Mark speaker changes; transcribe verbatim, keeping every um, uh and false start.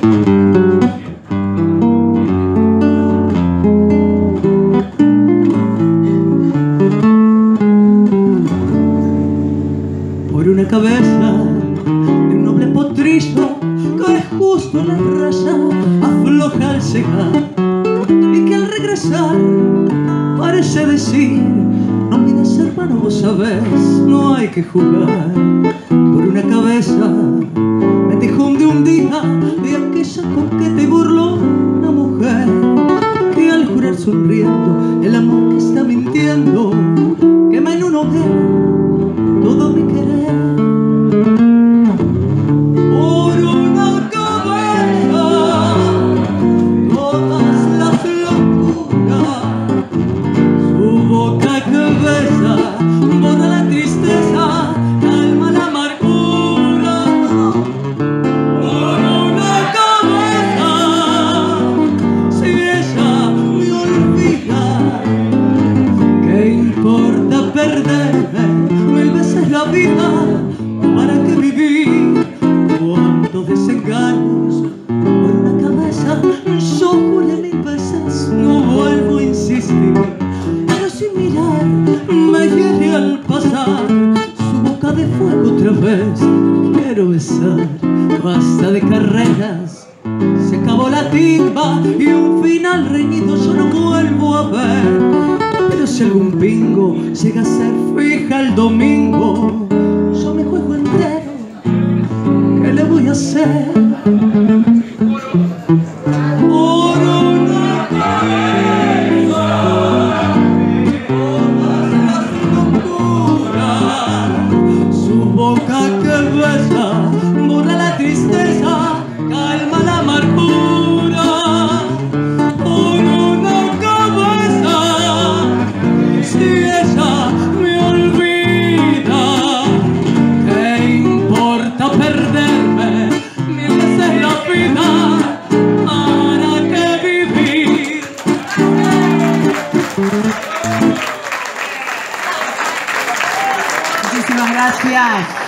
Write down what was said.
Speaker 1: Por una cabeza de un noble potrillo cae justo en la raya, afloja al cegar y que al regresar parece decir: no mides, hermano, vos sabés, no hay que jugar. Por una cabeza me dejó de un día de aquella coqueta y burlona mujer que al jurar sonriendo el amor que está mintiendo quema en un hoguera todo mi querer. Por una cabeza todas las locuras, su boca que besa borra la tristeza, calma la amargura. Por una cabeza, si ella me olvida, ¿qué importa perderme mil veces la vida? ¿Para qué vivir cuántos desengaños? Por una cabeza yo juré mil veces, no vuelvo a insistir, pero sin mirar me hiere al pasar su boca de fuego otra vez. Quiero besar, basta de carreras, se acabó la timba y un final reñido yo no vuelvo a ver. Pero si algún bingo llega a ser fija el domingo, yo me juego entero, ¿qué le voy a hacer? Por una cabeza, todas las locuras, su boca que besa borra la tristeza, calma la amargura. Por una cabeza, si ella me olvida, ¿qué importa perderme mil veces la vida? ¿Para qué vivir?
Speaker 2: Muchísimas gracias.